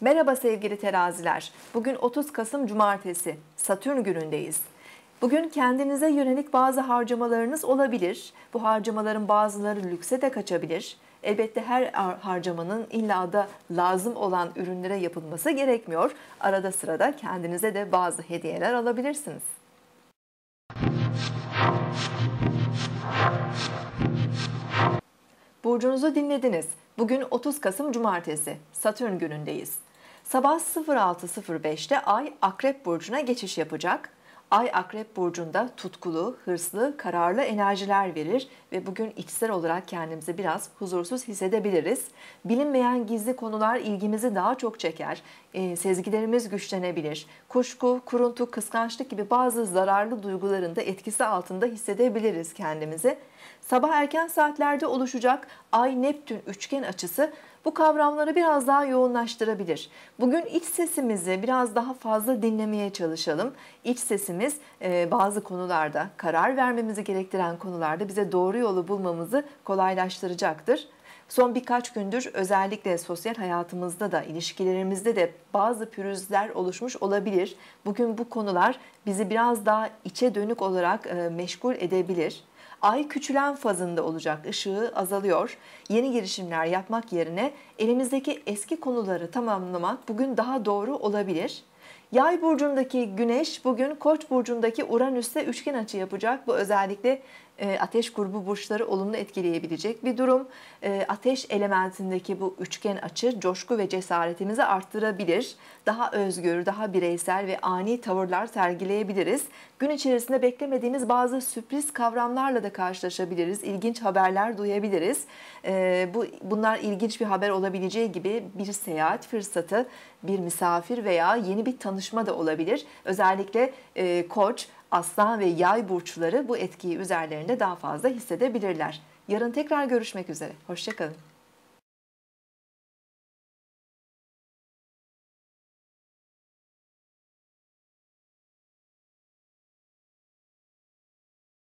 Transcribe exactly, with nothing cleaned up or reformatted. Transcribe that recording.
Merhaba sevgili teraziler. Bugün otuz Kasım Cumartesi, Satürn günündeyiz. Bugün kendinize yönelik bazı harcamalarınız olabilir. Bu harcamaların bazıları lükse de kaçabilir. Elbette her harcamanın illa da lazım olan ürünlere yapılması gerekmiyor. Arada sırada kendinize de bazı hediyeler alabilirsiniz. Burcunuzu dinlediniz. Bugün otuz Kasım Cumartesi, Satürn günündeyiz. Sabah sıfır altı sıfır beşte Ay Akrep Burcu'na geçiş yapacak. Ay Akrep Burcu'nda tutkulu, hırslı, kararlı enerjiler verir ve bugün içsel olarak kendimizi biraz huzursuz hissedebiliriz. Bilinmeyen gizli konular ilgimizi daha çok çeker, e, sezgilerimiz güçlenebilir. Kuşku, kuruntu, kıskançlık gibi bazı zararlı duyguların da etkisi altında hissedebiliriz kendimizi. Sabah erken saatlerde oluşacak Ay-Neptün üçgen açısı bu kavramları biraz daha yoğunlaştırabilir. Bugün iç sesimizi biraz daha fazla dinlemeye çalışalım. İç sesimiz bazı konularda, karar vermemizi gerektiren konularda bize doğru yolu bulmamızı kolaylaştıracaktır. Son birkaç gündür özellikle sosyal hayatımızda da, ilişkilerimizde de bazı pürüzler oluşmuş olabilir. Bugün bu konular bizi biraz daha içe dönük olarak meşgul edebilir. Ay küçülen fazında olacak, ışığı azalıyor. Yeni girişimler yapmak yerine elimizdeki eski konuları tamamlamak bugün daha doğru olabilir. Yay burcundaki Güneş bugün Koç burcundaki Uranüs'te üçgen açı yapacak. Bu özellikle ateş grubu burçları olumlu etkileyebilecek bir durum. Ateş elementindeki bu üçgen açı coşku ve cesaretimizi arttırabilir. Daha özgür, daha bireysel ve ani tavırlar sergileyebiliriz. Gün içerisinde beklemediğimiz bazı sürpriz kavramlarla da karşılaşabiliriz. İlginç haberler duyabiliriz. Bu bunlar ilginç bir haber olabileceği gibi bir seyahat fırsatı, bir misafir veya yeni bir tanışma da olabilir. Özellikle Koç, Aslan ve Yay burçları bu etkiyi üzerlerinde daha fazla hissedebilirler. Yarın tekrar görüşmek üzere. Hoşça kalın.